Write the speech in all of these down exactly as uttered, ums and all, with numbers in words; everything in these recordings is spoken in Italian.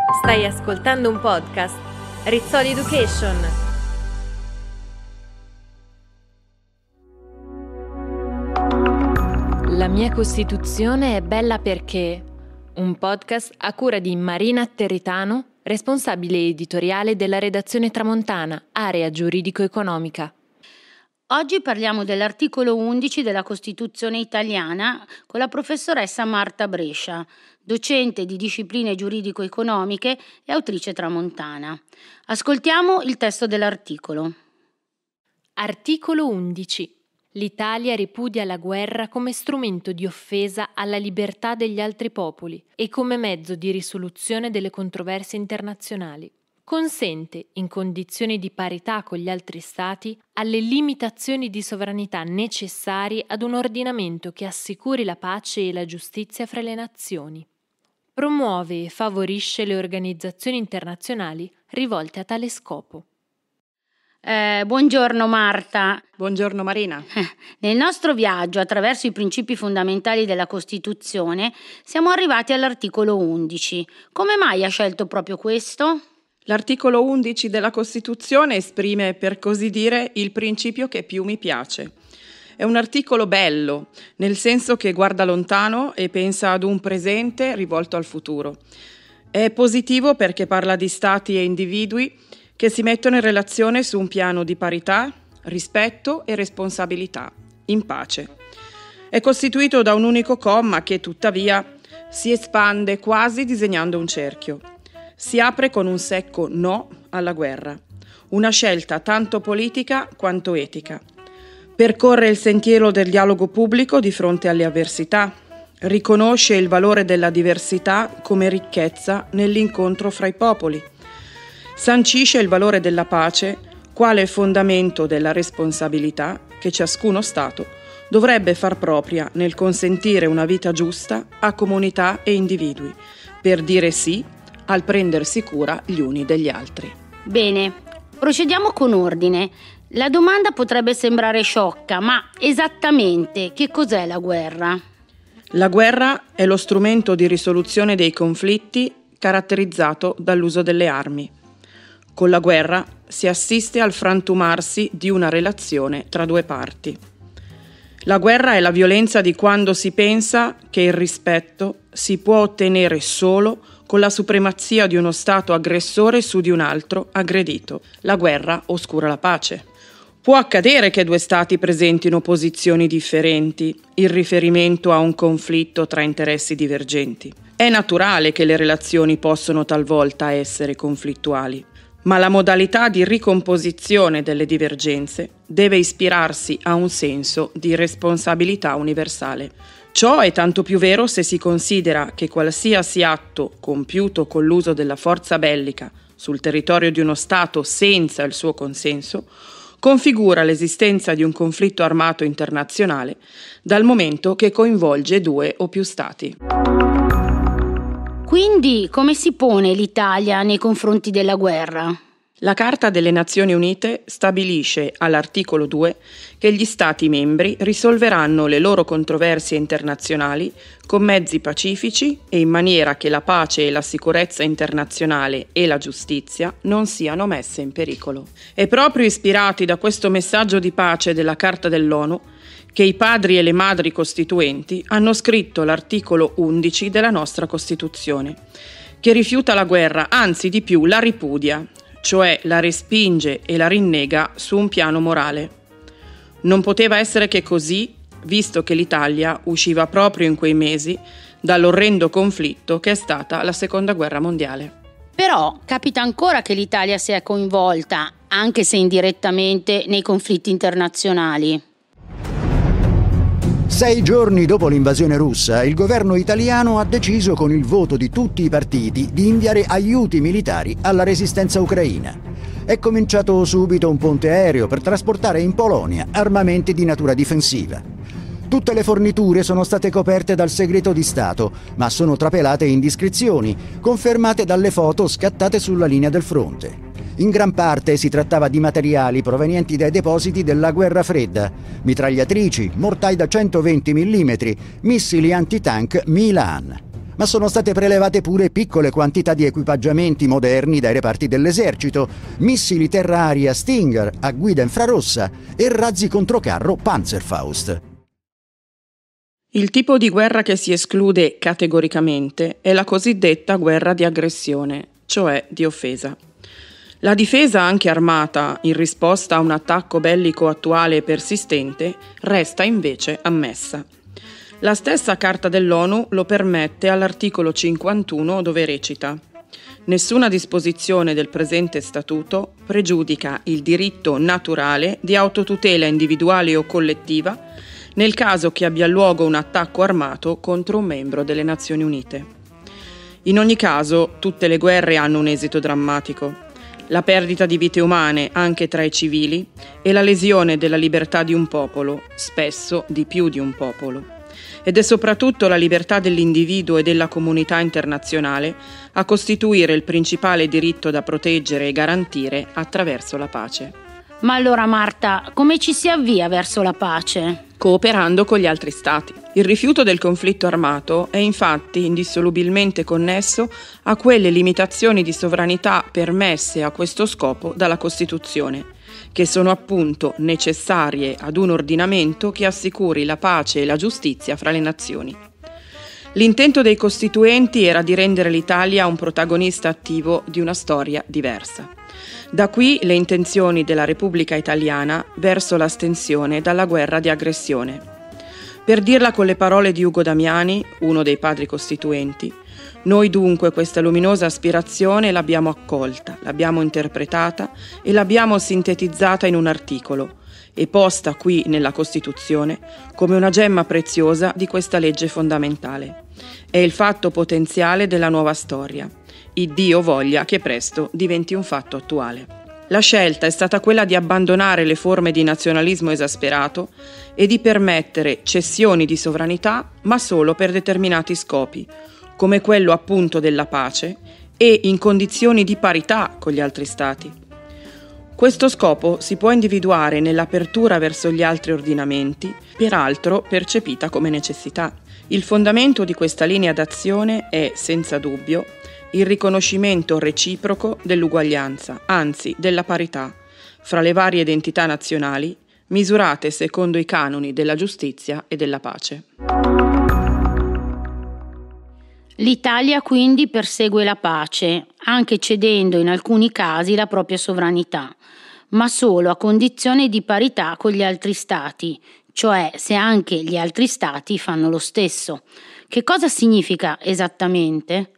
Stai ascoltando un podcast Rizzoli Education. La mia Costituzione è bella perché... Un podcast a cura di Marina Territano, responsabile editoriale della redazione Tramontana, area giuridico-economica. Oggi parliamo dell'articolo undici della Costituzione italiana con la professoressa Marta Brescia, docente di discipline giuridico-economiche e autrice tramontana. Ascoltiamo il testo dell'articolo. Articolo undici. L'Italia ripudia la guerra come strumento di offesa alla libertà degli altri popoli e come mezzo di risoluzione delle controversie internazionali. Consente, in condizioni di parità con gli altri Stati, alle limitazioni di sovranità necessarie ad un ordinamento che assicuri la pace e la giustizia fra le nazioni. Promuove e favorisce le organizzazioni internazionali rivolte a tale scopo. Eh, buongiorno Marta. Buongiorno Marina. Nel nostro viaggio attraverso i principi fondamentali della Costituzione siamo arrivati all'articolo undici. Come mai ha scelto proprio questo? L'articolo undici della Costituzione esprime, per così dire, il principio che più mi piace. È un articolo bello, nel senso che guarda lontano e pensa ad un presente rivolto al futuro. È positivo perché parla di stati e individui che si mettono in relazione su un piano di parità, rispetto e responsabilità, in pace. È costituito da un unico comma che, tuttavia, si espande quasi disegnando un cerchio. Si apre con un secco no alla guerra, una scelta tanto politica quanto etica. Percorre il sentiero del dialogo pubblico di fronte alle avversità, riconosce il valore della diversità come ricchezza nell'incontro fra i popoli, sancisce il valore della pace quale fondamento della responsabilità che ciascuno Stato dovrebbe far propria nel consentire una vita giusta a comunità e individui, per dire sì al prendersi cura gli uni degli altri. Bene, procediamo con ordine. La domanda potrebbe sembrare sciocca, ma esattamente che cos'è la guerra? La guerra è lo strumento di risoluzione dei conflitti caratterizzato dall'uso delle armi. Con la guerra si assiste al frantumarsi di una relazione tra due parti. La guerra è la violenza di quando si pensa che il rispetto si può ottenere solo con la supremazia di uno Stato aggressore su di un altro aggredito. La guerra oscura la pace. Può accadere che due Stati presentino posizioni differenti in riferimento a un conflitto tra interessi divergenti. È naturale che le relazioni possono talvolta essere conflittuali, ma la modalità di ricomposizione delle divergenze deve ispirarsi a un senso di responsabilità universale. Ciò è tanto più vero se si considera che qualsiasi atto compiuto con l'uso della forza bellica sul territorio di uno Stato senza il suo consenso configura l'esistenza di un conflitto armato internazionale dal momento che coinvolge due o più Stati. Quindi, come si pone l'Italia nei confronti della guerra? La Carta delle Nazioni Unite stabilisce all'articolo due che gli Stati membri risolveranno le loro controversie internazionali con mezzi pacifici e in maniera che la pace e la sicurezza internazionale e la giustizia non siano messe in pericolo. E proprio ispirati da questo messaggio di pace della Carta dell'ONU che i padri e le madri costituenti hanno scritto l'articolo undici della nostra Costituzione, che rifiuta la guerra, anzi di più la ripudia, cioè la respinge e la rinnega su un piano morale. Non poteva essere che così, visto che l'Italia usciva proprio in quei mesi dall'orrendo conflitto che è stata la Seconda Guerra Mondiale. Però capita ancora che l'Italia sia coinvolta, anche se indirettamente, nei conflitti internazionali. Sei giorni dopo l'invasione russa, il governo italiano ha deciso con il voto di tutti i partiti di inviare aiuti militari alla resistenza ucraina. È cominciato subito un ponte aereo per trasportare in Polonia armamenti di natura difensiva. Tutte le forniture sono state coperte dal segreto di Stato, ma sono trapelate indiscrezioni, confermate dalle foto scattate sulla linea del fronte. In gran parte si trattava di materiali provenienti dai depositi della guerra fredda, mitragliatrici, mortai da centoventi millimetri, missili antitank Milan. ma sono state prelevate pure piccole quantità di equipaggiamenti moderni dai reparti dell'esercito, missili terra-aria Stinger a guida infrarossa e razzi controcarro Panzerfaust. Il tipo di guerra che si esclude categoricamente è la cosiddetta guerra di aggressione, cioè di offesa. La difesa anche armata, in risposta a un attacco bellico attuale e persistente, resta invece ammessa. La stessa Carta dell'ONU lo permette all'articolo cinquantuno, dove recita: nessuna disposizione del presente statuto pregiudica il diritto naturale di autotutela individuale o collettiva nel caso che abbia luogo un attacco armato contro un membro delle Nazioni Unite. In ogni caso, tutte le guerre hanno un esito drammatico: la perdita di vite umane anche tra i civili e la lesione della libertà di un popolo, spesso di più di un popolo. Ed è soprattutto la libertà dell'individuo e della comunità internazionale a costituire il principale diritto da proteggere e garantire attraverso la pace. Ma allora Marta, come ci si avvia verso la pace? Cooperando con gli altri stati. Il rifiuto del conflitto armato è infatti indissolubilmente connesso a quelle limitazioni di sovranità permesse a questo scopo dalla Costituzione, che sono appunto necessarie ad un ordinamento che assicuri la pace e la giustizia fra le nazioni. L'intento dei costituenti era di rendere l'Italia un protagonista attivo di una storia diversa. Da qui le intenzioni della Repubblica Italiana verso l'astensione dalla guerra di aggressione. Per dirla con le parole di Ugo Damiani, uno dei padri costituenti, noi dunque questa luminosa aspirazione l'abbiamo accolta, l'abbiamo interpretata e l'abbiamo sintetizzata in un articolo e posta qui nella Costituzione come una gemma preziosa di questa legge fondamentale. È il fatto potenziale della nuova storia. Iddio voglia che presto diventi un fatto attuale. La scelta è stata quella di abbandonare le forme di nazionalismo esasperato e di permettere cessioni di sovranità, ma solo per determinati scopi, come quello appunto della pace e in condizioni di parità con gli altri stati. Questo scopo si può individuare nell'apertura verso gli altri ordinamenti, peraltro percepita come necessità. Il fondamento di questa linea d'azione è, senza dubbio, il riconoscimento reciproco dell'uguaglianza, anzi della parità, fra le varie identità nazionali, misurate secondo i canoni della giustizia e della pace. L'Italia quindi persegue la pace, anche cedendo in alcuni casi la propria sovranità, ma solo a condizione di parità con gli altri stati, cioè se anche gli altri stati fanno lo stesso. Che cosa significa esattamente?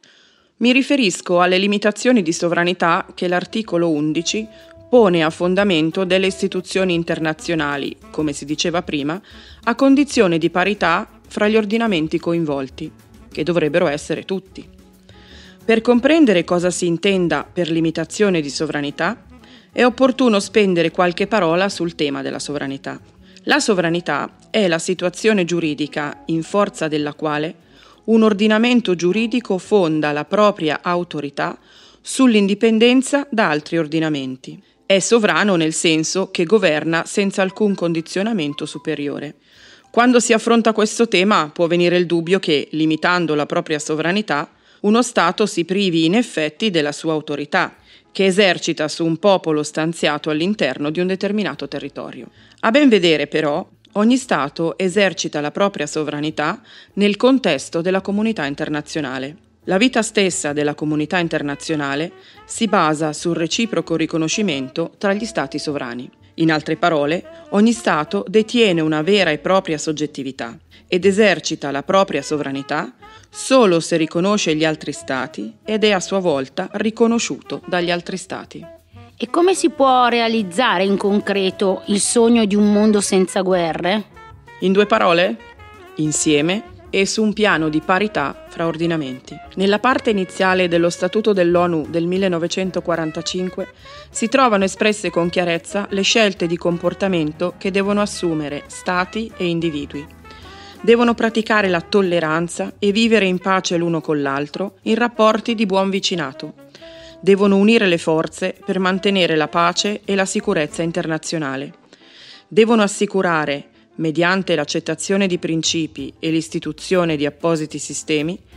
Mi riferisco alle limitazioni di sovranità che l'articolo undici pone a fondamento delle istituzioni internazionali, come si diceva prima, a condizione di parità fra gli ordinamenti coinvolti, che dovrebbero essere tutti. Per comprendere cosa si intenda per limitazione di sovranità, è opportuno spendere qualche parola sul tema della sovranità. La sovranità è la situazione giuridica in forza della quale un ordinamento giuridico fonda la propria autorità sull'indipendenza da altri ordinamenti. È sovrano nel senso che governa senza alcun condizionamento superiore. Quando si affronta questo tema può venire il dubbio che, limitando la propria sovranità, uno Stato si privi in effetti della sua autorità, che esercita su un popolo stanziato all'interno di un determinato territorio. A ben vedere, però, ogni Stato esercita la propria sovranità nel contesto della comunità internazionale. La vita stessa della comunità internazionale si basa sul reciproco riconoscimento tra gli Stati sovrani. In altre parole, ogni Stato detiene una vera e propria soggettività ed esercita la propria sovranità solo se riconosce gli altri Stati ed è a sua volta riconosciuto dagli altri Stati. E come si può realizzare in concreto il sogno di un mondo senza guerre? In due parole? Insieme e su un piano di parità fra ordinamenti. Nella parte iniziale dello Statuto dell'ONU del millenovecentoquarantacinque si trovano espresse con chiarezza le scelte di comportamento che devono assumere Stati e individui. Devono praticare la tolleranza e vivere in pace l'uno con l'altro in rapporti di buon vicinato. Devono unire le forze per mantenere la pace e la sicurezza internazionale. Devono assicurare, mediante l'accettazione di principi e l'istituzione di appositi sistemi,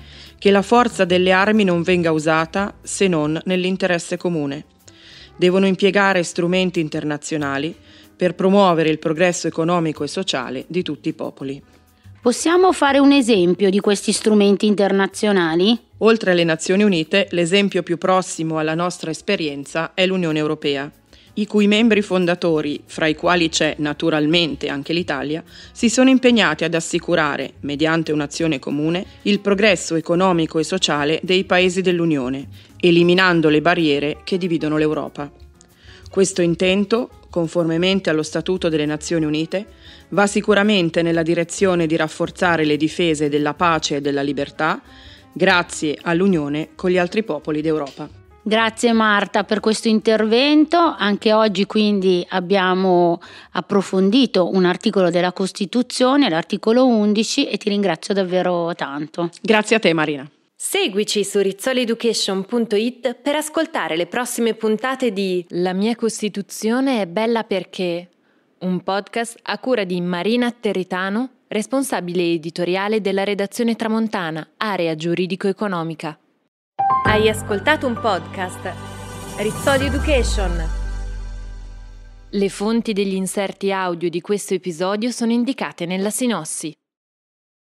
che la forza delle armi non venga usata se non nell'interesse comune. Devono impiegare strumenti internazionali per promuovere il progresso economico e sociale di tutti i popoli. Possiamo fare un esempio di questi strumenti internazionali? Oltre alle Nazioni Unite, l'esempio più prossimo alla nostra esperienza è l'Unione Europea, i cui membri fondatori, fra i quali c'è naturalmente anche l'Italia, si sono impegnati ad assicurare, mediante un'azione comune, il progresso economico e sociale dei paesi dell'Unione, eliminando le barriere che dividono l'Europa. Questo intento, conformemente allo Statuto delle Nazioni Unite, va sicuramente nella direzione di rafforzare le difese della pace e della libertà, grazie all'unione con gli altri popoli d'Europa. Grazie Marta per questo intervento. Anche oggi quindi abbiamo approfondito un articolo della Costituzione, l'articolo undici, e ti ringrazio davvero tanto. Grazie a te Marina. Seguici su rizzoli education punto it per ascoltare le prossime puntate di La mia Costituzione è bella perché, un podcast a cura di Marina Territano, responsabile editoriale della redazione Tramontana, area giuridico-economica. Hai ascoltato un podcast Rizzoli Education. Le fonti degli inserti audio di questo episodio sono indicate nella sinossi.